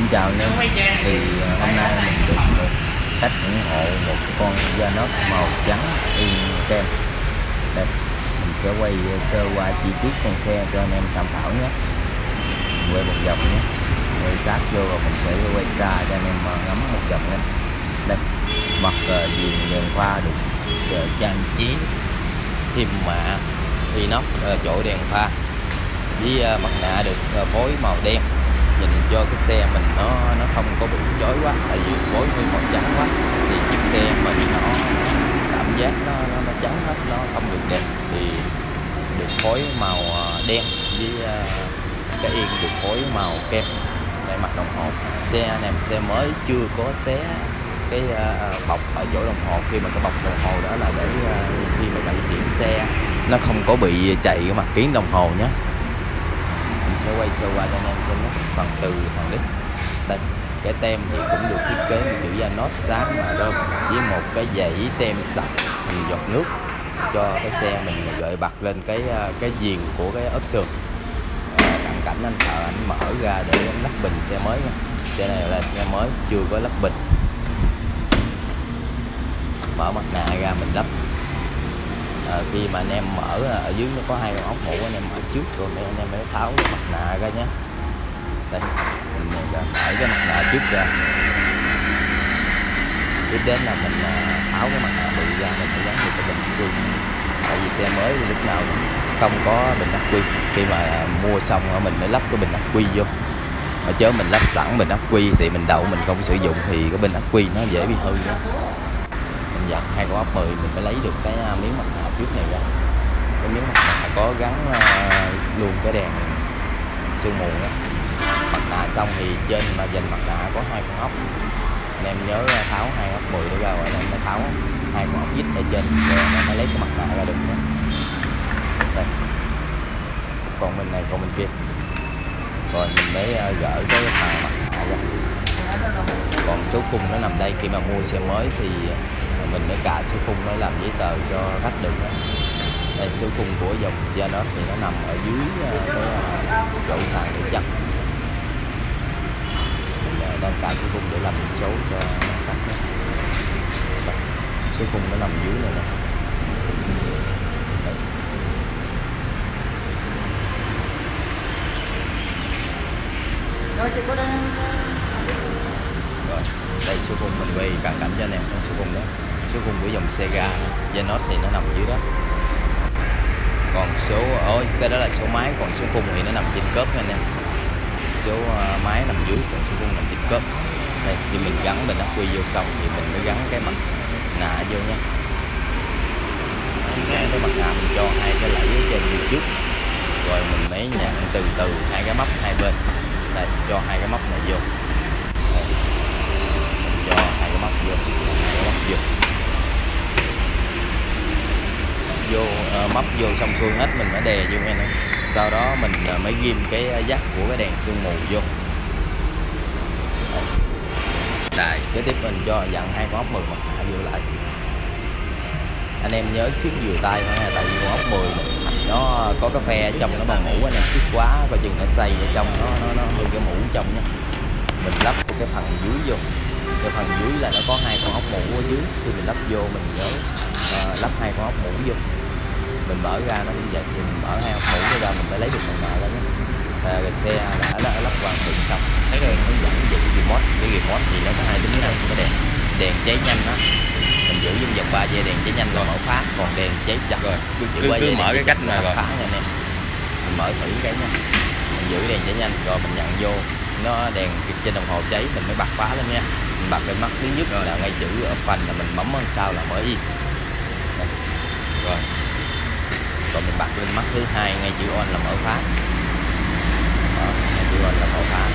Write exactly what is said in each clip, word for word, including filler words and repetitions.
Xin chào anh em. Thì hôm nay mình được một khách ủng hộ một cái con Gianox màu trắng in kem. Đây, mình sẽ quay sơ qua chi tiết con xe cho anh em tham khảo nhé. Mình quay một vòng nhé, quay sát vô rồi mình sẽ quay xa cho anh em ngắm một vòng nhé. Đây, mặt viền đèn pha được trang trí thêm mạ inox chỗ đèn pha với mặt nạ được phối màu đen, nhìn cho cái xe mình nó nó không có bị chói quá, tại vì phối nguyên màu trắng quá thì chiếc xe mình nó cảm giác nó nó, nó trắng hết, nó không được đẹp. Thì được phối màu đen với cái yên được phối màu kem. Đây mặt đồng hồ xe này, xe mới chưa có xé cái uh, bọc ở chỗ đồng hồ, khi mà cái bọc đồng hồ đó là để uh, khi mà vận chuyển xe nó không có bị chạy cái mặt kiến đồng hồ nhé. Mình sẽ quay sơ qua cho anh em xem nhé. Phần từ thằng đít đây, cái tem thì cũng được thiết kế một chữ Gianox sáng mà rơm với một cái dãy tem sạch nhiều giọt nước cho cái xe mình gợi bật lên cái cái viền của cái ốp sườn. Cận cảnh anh thợ anh mở ra để lắp bình xe mới nha. Xe này là xe mới chưa có lắp bình. Mở mặt nạ ra mình lắp. À, khi mà anh em mở ở dưới nó có hai con ốc mũ, anh em mở trước rồi anh em mới tháo cái mặt nạ ra nhé. Đây, mình mở cái mặt nạ trước ra. Tiếp đến là mình tháo cái mặt nạ bự ra, mình phải gắn được cái bình ắc quy. Tại vì xe mới lúc nào không có bình ắc quy, khi mà mua xong mình mới lắp cái bình ắc quy vô. Mà chớ mình lắp sẵn bình ắc quy thì mình đậu mình không sử dụng thì cái bình ắc quy nó dễ bị hư đó. Mình giật hai con ốc mười mình mới lấy được cái miếng mặt nạ trước này ra. Cái miếng mặt nạ có gắn uh, luôn cái đèn sương mù đó. Mặt nạ xong thì trên mà dành mặt nạ có hai con ốc, anh em nhớ tháo hai ốc mười để ra rồi anh em mới tháo hai con ốc vít ở trên rồi anh em mới lấy cái mặt nạ ra được nhé. Đây, còn bên này còn bên kia, rồi mình mới uh, gỡ cái thằng mặt nạ ra. Còn số khung nó nằm đây, khi mà mua xe mới thì mình mới cài số khung nó làm giấy tờ cho khách được đó. Đây, số khung của dòng Gianox thì nó nằm ở dưới cái chỗ sàn để chặt. Mình đang cài số khung để làm số cho khách đó. Đây, số khung nó nằm dưới này nè. Rồi chị có đang... Rồi, đây số khung mình quay cận cảnh cho anh em con số khung đó. Số khung của dòng xe ga Gianox thì nó nằm dưới đó. Còn số ôi cái đó là số máy, còn số khung thì nó nằm trên cốp nha anh em. Số uh, máy nằm dưới, còn số khung nằm trên cốp. Đây, khi mình gắn bình ắc quy vô xong thì mình mới gắn cái mặt nạ vô nha. Gắn cái mặt nạ mình cho hai cái lẫy ở trên bên trước, rồi mình mới nhận từ từ hai cái móc hai bên. Đây, cho hai cái móc này vô. Đây, mình cho hai cái móc vô, hai cái móc vô. vô uh, móc vô xong xuôi hết mình mới đè vô nha. Sau đó mình uh, mới ghim cái dắt của cái đèn sương mù vô. Đây, kế tiếp mình cho dặn hai con ốc mười mặt nạ vô lại. Anh em nhớ siết vừa tay nha, tại vì con ốc mười nó có cái phe ở trong nó bằng mũ, anh em siết quá coi chừng nó xay ở trong, nó nó nó hư cái mũ trong nha. Mình lắp cái phần dưới vô. Cái phần dưới là nó có hai con ốc mũ ở dưới, khi mình lắp vô mình nhớ uh, lắp hai con ốc mũ vô. Mình mở ra nó như vậy thì mình mở hai ốc mũ ra mình phải lấy được mặt nạ ra nhé. À, xe đã, đã lắp hoàn thiện xong. Thấy rồi hướng dẫn giữ remote, cái remote thì nó có hai tính năng, cái đèn đèn cháy nhanh đó. Mình giữ trong vòng ba giây đèn cháy nhanh rồi mở phá, còn đèn cháy chậm rồi cứ, cứ, cứ mở cái cách này rồi phá nha anh em. Mình mở thử cái nha. Mình giữ đèn cháy nhanh rồi mình nhận vô, nó đèn trên đồng hồ cháy mình mới bật phá lên nha. Mình bật lên mắt thứ nhất rồi là ngay chữ ở phần là mình bấm lên sau là mở yên. Đây. Rồi. Rồi mình bật lên mắt thứ hai ngay chữ on là mở phá. Đó, ngay chữ on là mở phá.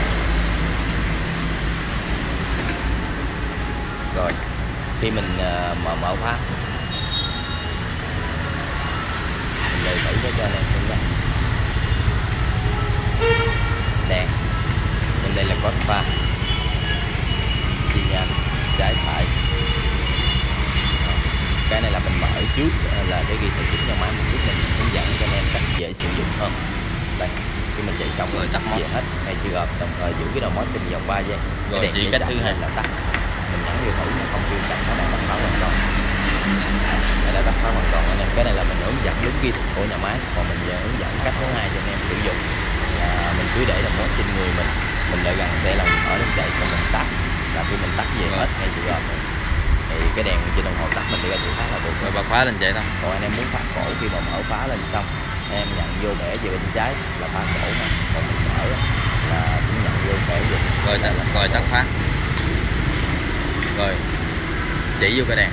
Rồi. Khi mình uh, mở mở phá, mình lấy thử cho anh em xem nha. Đèn. Bên đây là code pha. Xi nhan trái phải. Cái này là mình mở trước là cái ghi thời chính cho máy, một chút mình hướng dẫn cho anh em cách dễ sử dụng hơn. Đây, khi mình chạy xong rồi mình tắt tắt về hết ngay chưa gợp, đồng thời giữ cái đầu mối trên vòng ba giây. Rồi Cái đèn chỉ dây cách chậm thứ hai lên là tắt, mình nhấn vô thử mà không kêu chậm nó đang tắt báo hoàn toàn. Đây là tắt báo hoàn toàn anh em. Cái này là mình hướng dẫn đúng kỹ thuật của nhà máy, còn mình giờ hướng dẫn cách thứ hai cho anh em sử dụng là mình cứ để đầu mối trên người mình, mình đợi gần xe là mình mở lên chạy còn mình tắt, là khi mình tắt về Rồi. hết ngay chưa gợp thì cái đèn trên đồng hồ tắt mình đưa ra chữ khóa là được. Rồi bật khóa lên chạy thôi. Còn anh em muốn phá cổ khi mà mở khóa lên xong em nhận vô bẻ về bên trái là phá cổ nè, còn mình mở là cũng nhận vô bẻ về Rồi tắt, rồi tắt khóa. Rồi chỉ vô cái đèn.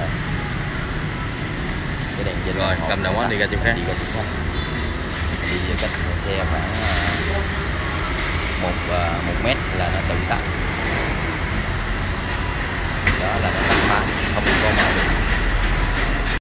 cái đèn trên Rồi cầm đầu mối đi ra chỗ khác. đi ra chỗ khác đi về cách xe khoảng một một mét là nó tự tắt, đó là nó tắt khóa không có mở được.